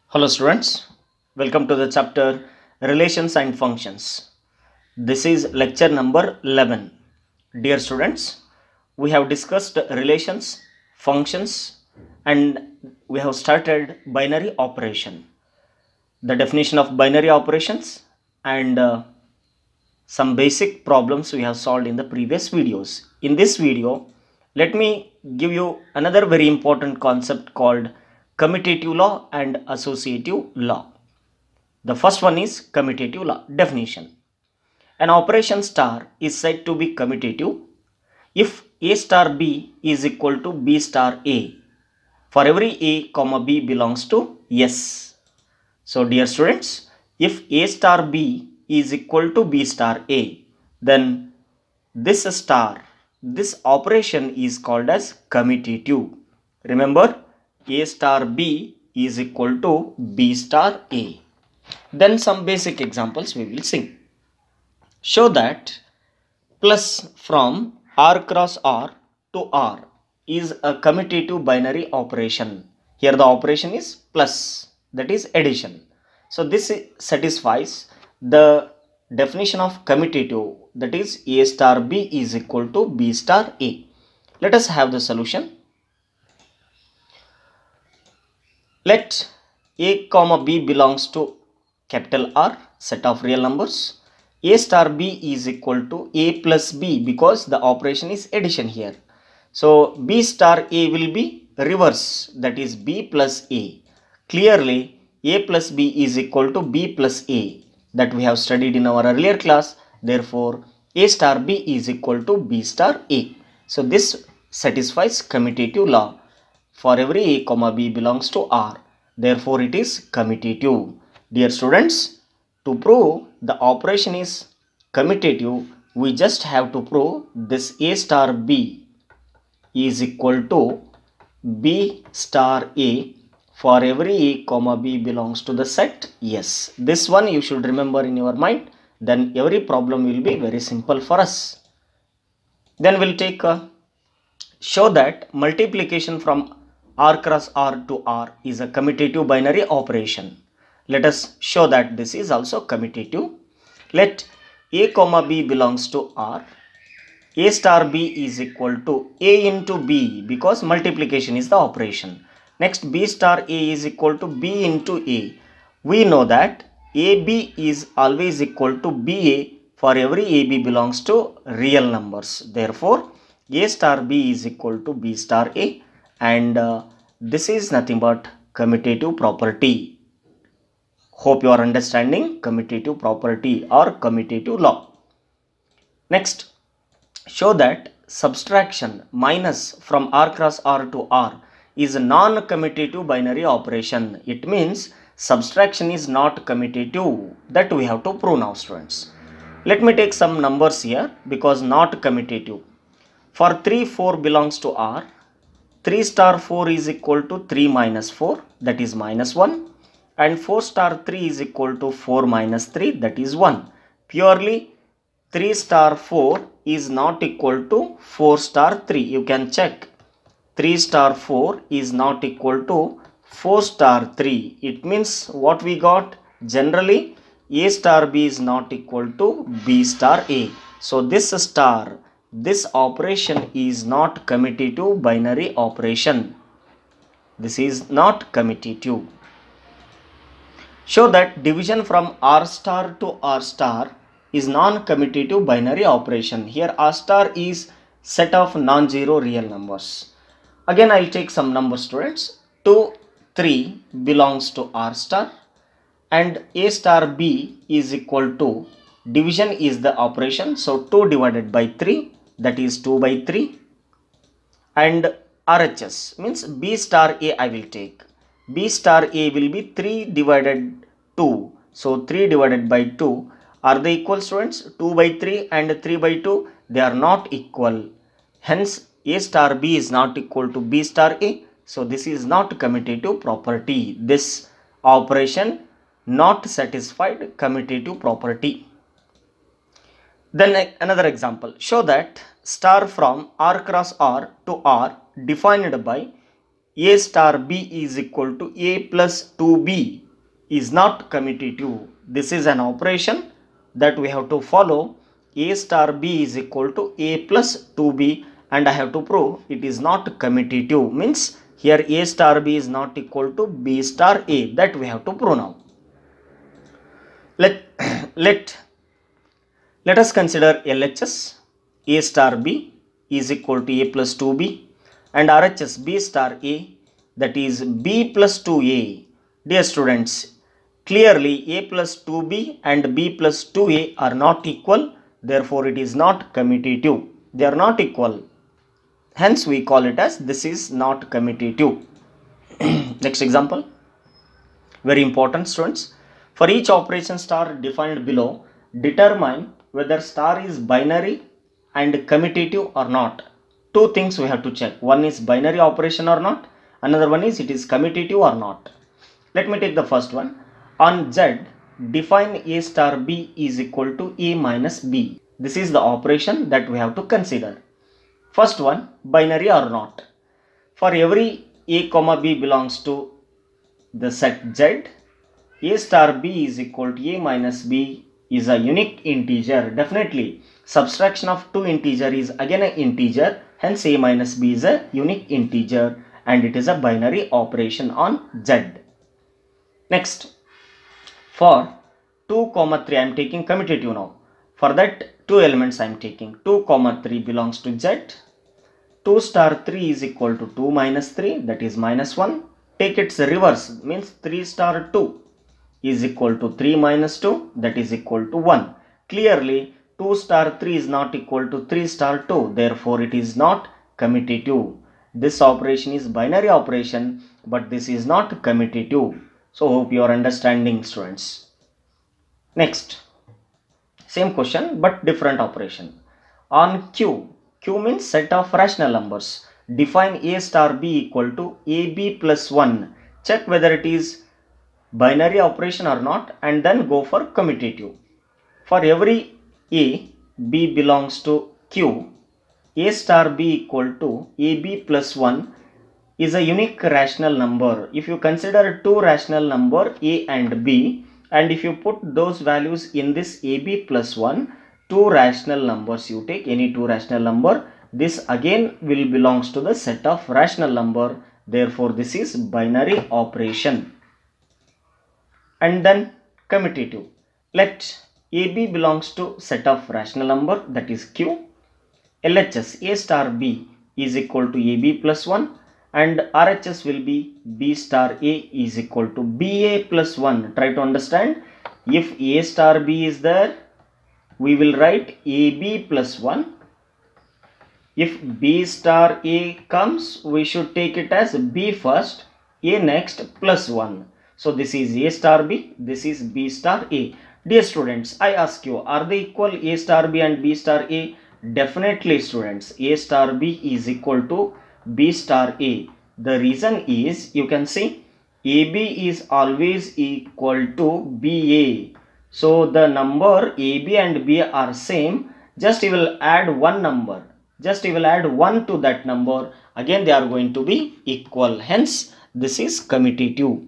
Hello students, welcome to the chapter Relations and Functions. This is lecture number 11. Dear students, we have discussed relations, functions, and we have started binary operation. The definition of binary operations and some basic problems we have solved in the previous videos. In this video, let me give you another very important concept called commutative law and associative law. The first one is commutative law definition. An operation star is said to be commutative if A star B is equal to B star A for every A comma B belongs to S. So dear students, if A star B is equal to B star A, then this operation is called as commutative. Remember, A star B is equal to B star A. Then some basic examples we will see. Show that plus from R cross R to R is a commutative binary operation. Here the operation is plus, that is addition. So this satisfies the definition of commutative, that is A star B is equal to B star A. Let us have the solution. Let A comma B belongs to capital R, set of real numbers. A star B is equal to A plus B because the operation is addition here. So B star A will be reverse, that is B plus A. Clearly A plus B is equal to B plus A, that we have studied in our earlier class. Therefore A star B is equal to B star A. So this satisfies commutative law. For every A comma B belongs to R, therefore it is commutative. Dear students, to prove the operation is commutative, we just have to prove this A star B is equal to B star A for every A comma B belongs to the set S. This one you should remember in your mind, then every problem will be very simple for us. Then we'll take show that multiplication from R cross R to R is a commutative binary operation. Let us show that this is also commutative. Let A comma B belongs to R. A star B is equal to A into B because multiplication is the operation. Next, B star A is equal to B into A. We know that AB is always equal to BA for every AB belongs to real numbers. Therefore, A star B is equal to B star A, and this is nothing but commutative property. Hope you are understanding commutative property or commutative law. Next, show that subtraction minus from R cross R to R is a non-commutative binary operation. It means subtraction is not commutative. That we have to prove now, students. Let me take some numbers here because not commutative. For 3, 4 belongs to R. 3 star 4 is equal to 3 minus 4, that is minus 1. And 4 star 3 is equal to 4 minus 3, that is 1. Purely 3 star 4 is not equal to 4 star 3. You can check. 3 star 4 is not equal to 4 star 3. It means what we got? Generally, A star B is not equal to B star A. So this operation is not commutative binary operation. This is not commutative. Show that division from R star to R star is non-commutative binary operation. Here R star is set of non-zero real numbers. Again I will take some numbers, students. 2, 3 belongs to R star and A star B is equal to, division is the operation, so 2 divided by 3, that is 2 by 3, and RHS means B star A I will take. B star A will be 3 divided 2. So 3 divided by 2. Are they equal, students? 2 by 3 and 3 by 2. They are not equal. Hence A star B is not equal to B star A. So this is not commutative property. This operation not satisfied commutative property. Then another example. Show that star from R cross R to R defined by A star B is equal to A plus 2B is not commutative. This is an operation that we have to follow. A star B is equal to A plus 2B, and I have to prove it is not commutative. Means here A star B is not equal to B star A. That we have to prove now. Let us consider LHS. A star B is equal to A plus 2B, and RHS B star A, that is B plus 2A. Dear students, clearly A plus 2B and B plus 2A are not equal. Therefore, it is not commutative. They are not equal. Hence, we call it as this is not commutative. Next example. Very important, students. For each operation star defined below, determine whether star is binary and commutative or not. Two things we have to check. One is binary operation or not. Another one is it is commutative or not. Let me take the first one. On Z, define A star B is equal to A minus B. This is the operation that we have to consider. First one, binary or not. For every A comma B belongs to the set Z, A star B is equal to A minus B is a unique integer. Definitely, subtraction of two integer is again an integer. Hence, A minus B is a unique integer and it is a binary operation on Z. Next, for 2, 3, I am taking commutative now. For that, two elements I am taking. 2, 3 belongs to Z. 2 star 3 is equal to 2 minus 3, that is minus 1. Take its reverse, means 3 star 2 is equal to 3 minus 2, that is equal to 1. Clearly, 2 star 3 is not equal to 3 star 2. Therefore, it is not commutative. This operation is binary operation, but this is not commutative. So, hope you are understanding, students. Next, same question but different operation. On Q, Q means set of rational numbers. Define A star B equal to AB plus 1. Check whether it is binary operation or not and then go for commutative. For every A, B belongs to Q, A star B equal to AB plus 1 is a unique rational number. If you consider two rational number A and B, and if you put those values in this AB plus 1, two rational numbers, you take any two rational number, this again will belongs to the set of rational number. Therefore, this is binary operation. And then commutative. Let AB belongs to set of rational number, that is Q. LHS A star B is equal to AB plus 1 and RHS will be B star A is equal to BA plus 1. Try to understand. If A star B is there, we will write AB plus 1. If B star A comes, we should take it as B first, A next plus 1. So this is A star B, this is B star A. Dear students, I ask you, are they equal A star B and B star A? Definitely students, A star B is equal to B star A. The reason is, you can see, AB is always equal to BA. So the number AB and BA are same, just you will add one number. Just you will add 1 to that number. Again they are going to be equal. Hence, this is commutative.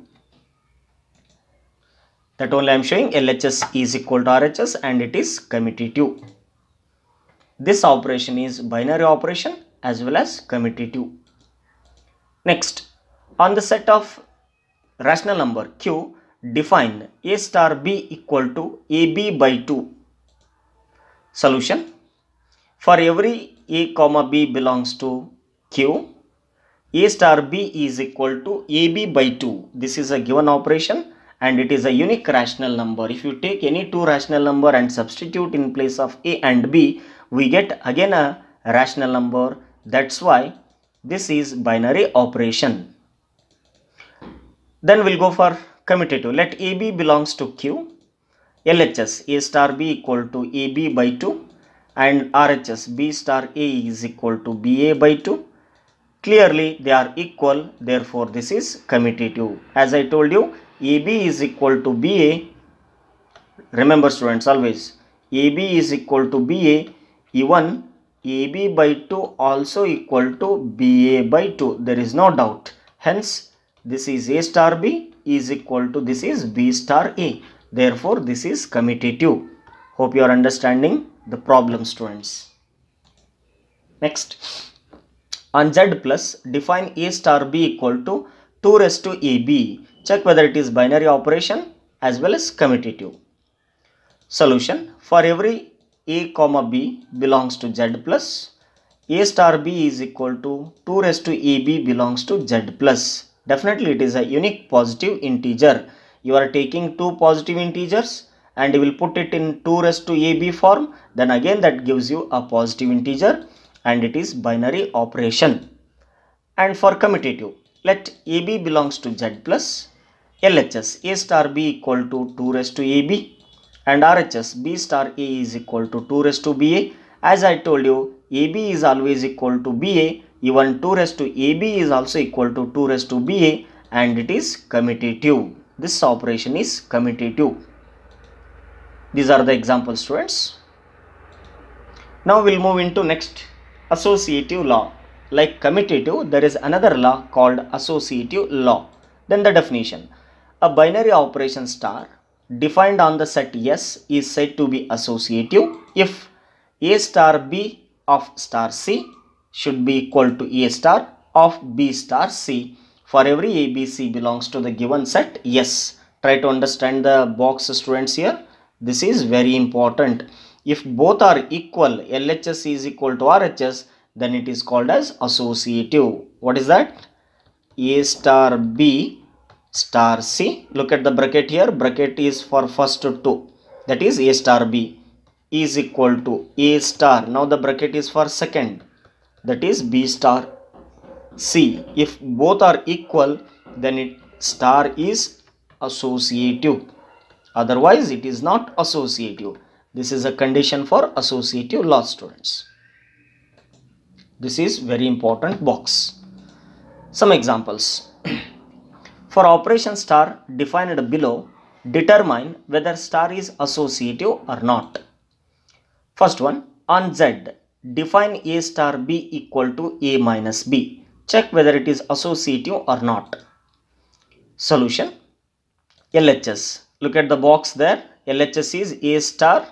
That only I am showing LHS is equal to RHS and it is commutative. This operation is binary operation as well as commutative. Next, on the set of rational number Q, define A star B equal to AB by 2. Solution. For every A comma B belongs to Q, A star B is equal to AB by 2. This is a given operation and it is a unique rational number. If you take any two rational number and substitute in place of A and B, we get again a rational number. That's why this is binary operation. Then we'll go for commutative. Let AB belongs to Q, LHS A star B equal to AB by 2 and RHS B star A is equal to BA by 2. Clearly they are equal, therefore this is commutative. As I told you, AB is equal to BA. Remember students, always AB is equal to BA, even AB by 2 also equal to BA by 2. There is no doubt. Hence, this is A star B is equal to this is B star A. Therefore, this is commutative. Hope you are understanding the problem, students. Next, on Z plus, define A star B equal to 2 raised to AB. Check whether it is binary operation as well as commutative. Solution: for every A comma B belongs to Z plus, A star B is equal to 2 raised to AB belongs to Z plus. Definitely it is a unique positive integer. You are taking two positive integers and you will put it in 2 raised to AB form. Then again that gives you a positive integer and it is binary operation. And for commutative, let AB belongs to Z plus, LHS A star B equal to 2 raised to AB and RHS B star A is equal to 2 raised to BA. As I told you, AB is always equal to BA, even 2 raised to AB is also equal to 2 raised to BA, and it is commutative. This operation is commutative. These are the examples, students. Now we'll move into next, associative law. Like commutative, there is another law called associative law. Then the definition: a binary operation star defined on the set S is said to be associative if A star B of star C should be equal to A star of B star C for every ABC belongs to the given set S. Try to understand the box, students, here. This is very important. If both are equal, LHS is equal to RHS, then it is called as associative. What is that? A star B star C. Look at the bracket here. Bracket is for first two. That is A star B is equal to A star. Now the bracket is for second. That is B star C. If both are equal, then it star is associative. Otherwise, it is not associative. This is a condition for associative law, students. This is very important box. Some examples. For operation star defined below, determine whether star is associative or not. First one, on Z, define A star B equal to A minus B. Check whether it is associative or not. Solution: LHS. Look at the box there. LHS is A star.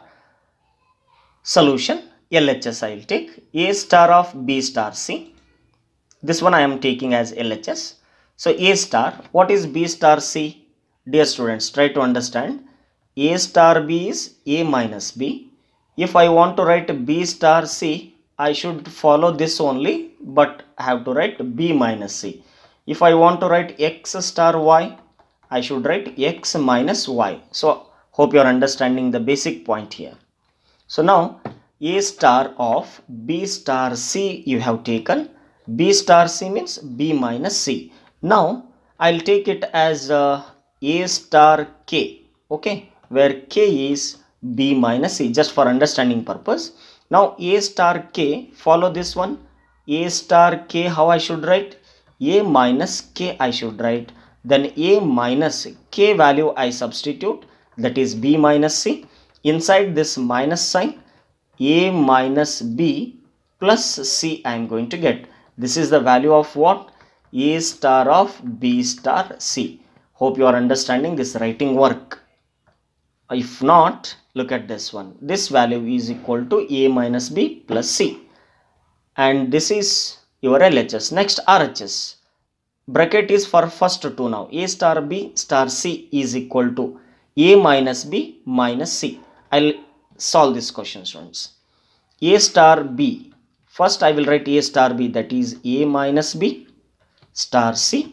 Solution: LHS I will take. A star of B star C. This one I am taking as LHS. So A star, what is B star C? Dear students, try to understand. A star B is A minus B. If I want to write B star C, I should follow this only, but I have to write B minus C. If I want to write X star Y, I should write X minus Y. So hope you are understanding the basic point here. So now A star of B star C you have taken. B star C means B minus C. Now I'll take it as A star K, okay, where K is B minus C, just for understanding purpose. Now A star K, follow this one. A star K, how I should write? A minus K I should write. Then A minus K value I substitute, that is B minus C. Inside this minus sign, A minus B plus C I am going to get. This is the value of what? A star of B star C. Hope you are understanding this writing work. If not, look at this one. This value is equal to A minus B plus C. And this is your LHS. Next, RHS. Bracket is for first two now. A star B star C is equal to A minus B minus C. I'll solve this question, students. A star B. First I will write A star B, that is A minus B star C.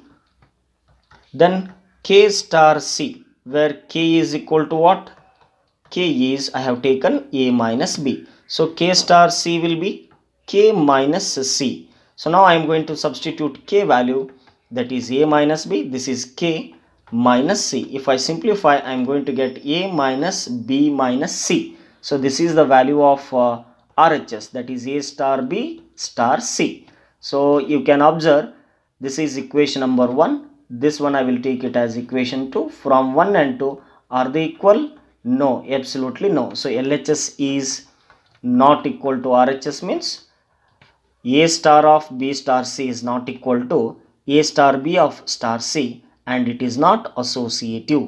Then K star C, where K is equal to what? K is, I have taken A minus B. So K star C will be K minus C. So now I am going to substitute K value, that is A minus B. This is K minus C. If I simplify, I am going to get A minus B minus C. So this is the value of RHS, that is A star B star C. So you can observe this is equation number 1. This one I will take it as equation 2. From 1 and 2, are they equal? No, absolutely no. So LHS is not equal to RHS, means A star of B star C is not equal to A star B of star C, and it is not associative.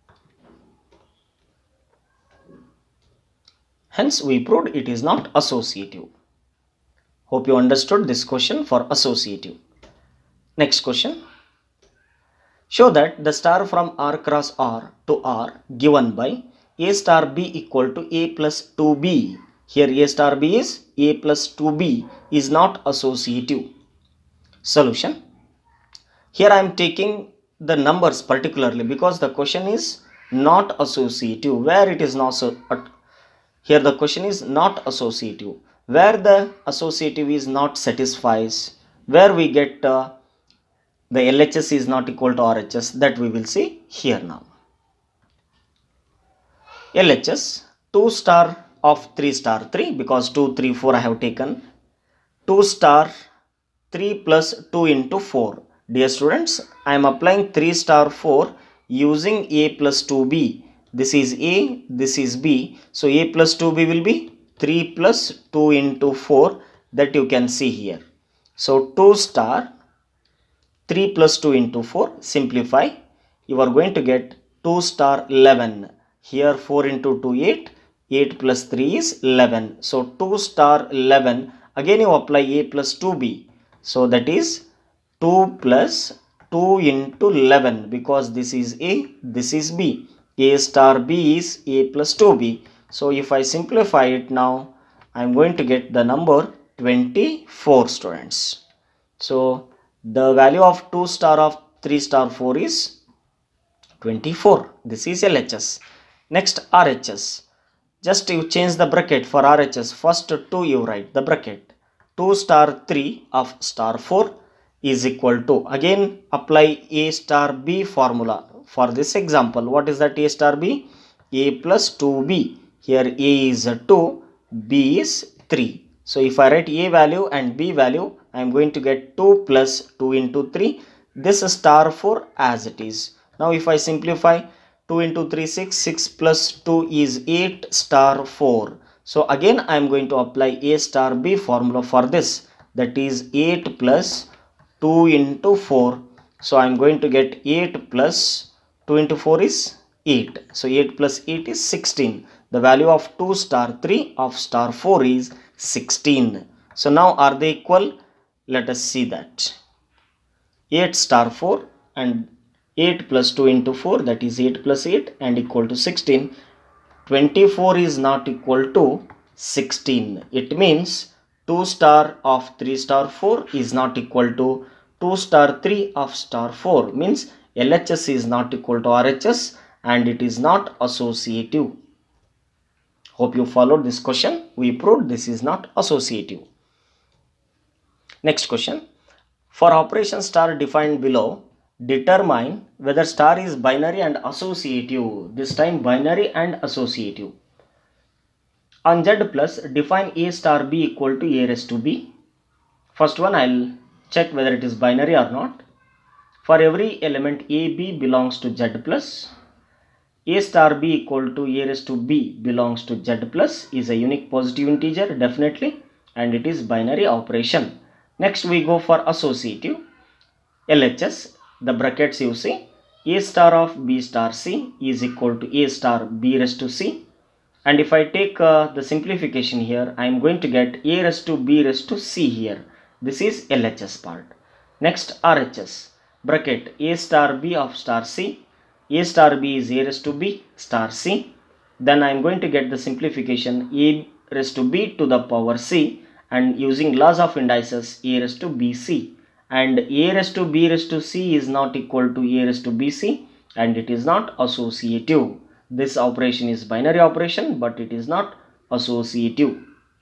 Hence, we proved it is not associative. Hope you understood this question for associative. Next question. Show that the star from R cross R to R given by A star B equal to A plus 2B. Here A star B is A plus 2B is not associative. Solution. Here I am taking the numbers particularly because the question is not associative. Where it is not so. Here the question is not associative. Where the associative is not satisfies, where we get the LHS is not equal to RHS, that we will see here now. LHS 2 star of 3 star 3 because 2, 3, 4 I have taken. 2 star 3 plus 2 into 4. Dear students, I am applying 3 star 4 using A plus 2B. This is A, this is B. So A plus 2B will be 3 plus 2 into 4, that you can see here. So 2 star 3 plus 2 into 4, simplify. You are going to get 2 star 11. Here 4 into 2, 8. 8 plus 3 is 11. So 2 star 11. Again you apply A plus 2B. So that is 2 plus 2 into 11 because this is A, this is B. A star B is A plus 2B. So if I simplify it now, I am going to get the number 24, students. So the value of 2 star of 3 star 4 is 24. This is LHS. Next RHS. Just you change the bracket for RHS. First 2 you write the bracket. 2 star 3 of star 4 is equal to, again apply A star B formula for this example. What is that A star B? A plus 2B. Here A is 2, B is 3. So if I write A value and B value, I am going to get 2 plus 2 into 3. This star 4 as it is. Now if I simplify, 2 into 3, 6. 6 plus 2 is 8 star 4. So again I am going to apply A star B formula for this. That is 8 plus 2 into 4. So I am going to get 8 plus 2 into 4 is 8. So 8 plus 8 is 16. The value of 2 star 3 of star 4 is 16. So now are they equal? Let us see that. 8 star 4 and 8 plus 2 into 4, that is 8 plus 8 and equal to 16. 24 is not equal to 16. It means 2 star of 3 star 4 is not equal to 2 star 3 of star 4. Means LHS is not equal to RHS and it is not associative. Hope you followed this question. We proved this is not associative. Next question. For operation star defined below, determine whether star is binary and associative. This time binary and associative. On Z plus, define A star B equal to A raised to B. First one I will check whether it is binary or not. For every element A, B belongs to Z plus. A star B equal to A raised to B belongs to Z plus is a unique positive integer definitely, and it is binary operation. Next we go for associative. LHS, the brackets you see, A star of B star C is equal to A star B raised to C, and if I take the simplification here, I am going to get A raised to B raised to C here. This is LHS part. Next RHS, bracket A star B of star C. A star B is A raised to B star C. Then I am going to get the simplification A raised to B to the power C, and using laws of indices A raised to BC. And A raised to B raised to C is not equal to A raised to BC, and it is not associative. This operation is binary operation, but it is not associative.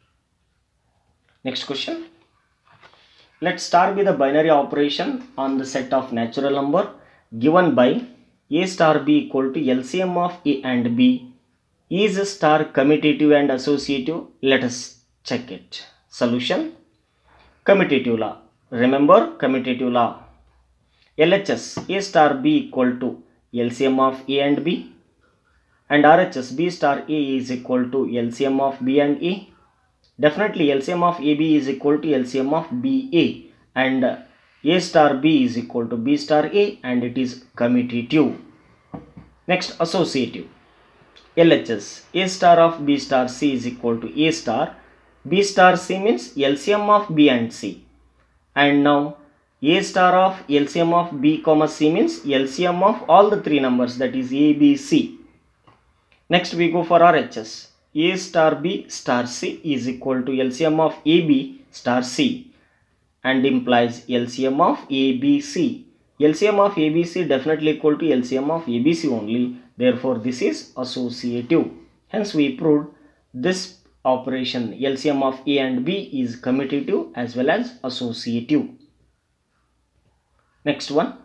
Next question. Let star be the binary operation on the set of natural number given by A star B equal to LCM of A and B. Is star commutative and associative? Let us check it. Solution. Commutative law. Remember commutative law. LHS A star B equal to LCM of A and B, and RHS B star A is equal to LCM of B and A. Definitely LCM of AB is equal to LCM of BA, and A star B is equal to B star A and it is commutative. Next, associative. LHS. A star of B star C is equal to A star. B star C means LCM of B and C. And now A star of LCM of B comma C means LCM of all the three numbers, that is A, B, C. Next we go for RHS. A star B star C is equal to LCM of AB star C and implies LCM of ABC. LCM of ABC definitely equal to LCM of ABC only. Therefore, this is associative. Hence, we proved this operation LCM of A and B is commutative as well as associative. Next one,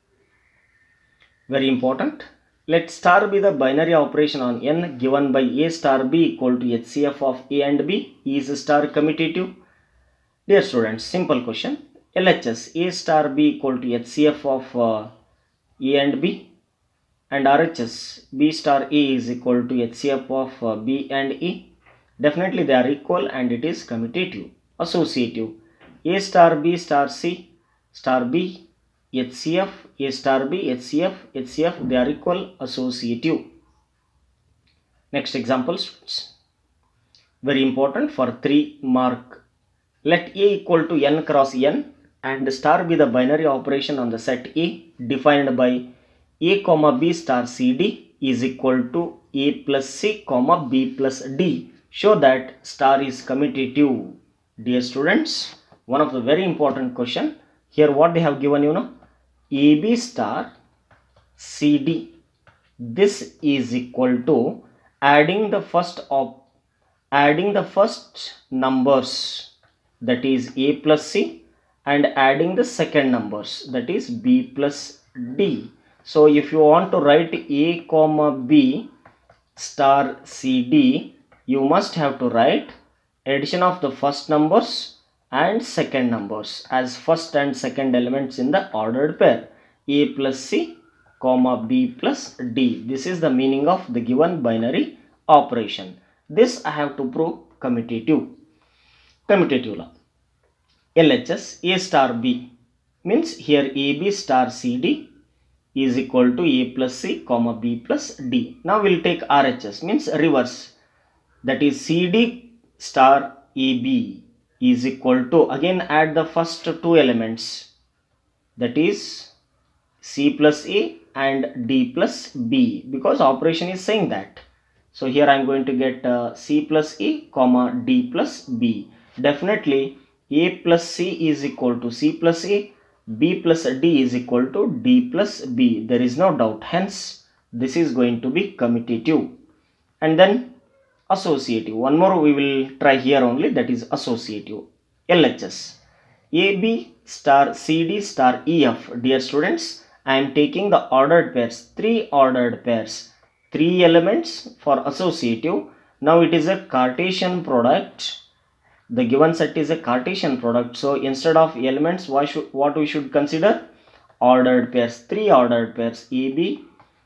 very important. Let star be the binary operation on n given by A star B equal to HCF of A and B. Is star commutative? Dear students, simple question. LHS A star B equal to HCF of A and B, and RHS B star A is equal to HCF of B and E. Definitely they are equal and it is commutative. Associative. A star B star C star B HCF, A star B HCF, HCF, they are equal, associative. Next example, students. Very important for 3 mark. Let A equal to n cross n and star be the binary operation on the set A defined by A comma B star CD is equal to A plus C comma B plus D. Show that star is commutative. Dear students, one of the very important question. Here what they have given, you know, AB star CD. This is equal to adding the first numbers, that is A plus C, and adding the second numbers, that is B plus D. So if you want to write A comma B star CD, you must have to write addition of the first numbers and second numbers as first and second elements in the ordered pair, A plus C comma B plus D. This is the meaning of the given binary operation. This I have to prove commutative. Commutative law. LHS A star B means here AB star CD is equal to A plus C comma B plus D. Now we will take RHS, means reverse, that is CD star AB is equal to, again add the first two elements, that is C plus A and D plus B, because operation is saying that. So here I am going to get C plus A comma D plus B. Definitely A plus C is equal to C plus A, B plus D is equal to D plus B. There is no doubt. Hence this is going to be commutative. And then associative. One more we will try here only, that is associative. LHS AB star CD star EF. Dear students, I am taking the ordered pairs, 3 ordered pairs, 3 elements for associative. Now it is a Cartesian product. The given set is a Cartesian product. So instead of elements, what we should consider? Ordered pairs, 3 ordered pairs, AB,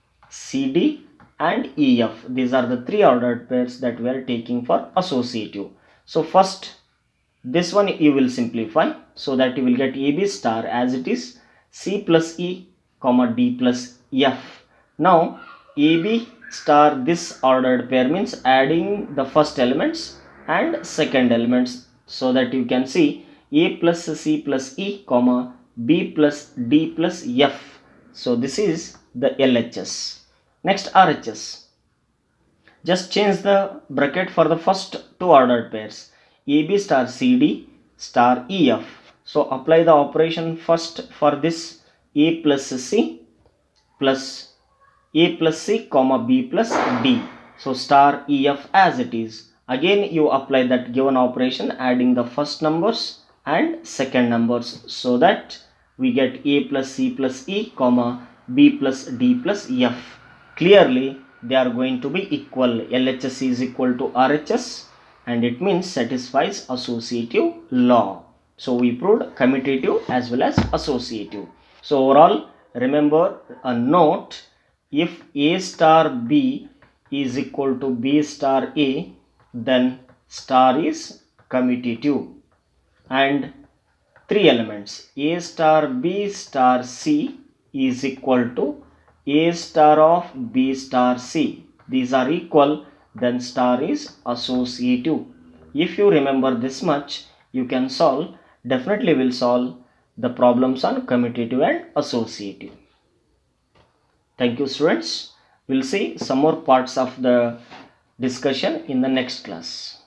CD and EF. These are the 3 ordered pairs that we are taking for associative. So first this one you will simplify so that you will get AB star as it is C plus E comma D plus F. Now AB star, this ordered pair means adding the first elements and second elements, so that you can see A plus C plus E comma B plus D plus F. So this is the LHS. Next RHS. Just change the bracket for the first 2 ordered pairs, AB star CD star EF. So apply the operation first for this A plus C plus A plus C comma B plus D. So star EF as it is. Again you apply that given operation adding the first numbers and second numbers, so that we get A plus C plus E comma B plus D plus F. Clearly they are going to be equal. LHS is equal to RHS and it means satisfies associative law. So we proved commutative as well as associative. So overall, remember a note: if A star B is equal to B star A, then star is commutative, and three elements A star B star C is equal to A star of B star C. These are equal, then star is associative. If you remember this much, you can solve, definitely will solve the problems on commutative and associative. Thank you students. We'll see some more parts of the discussion in the next class.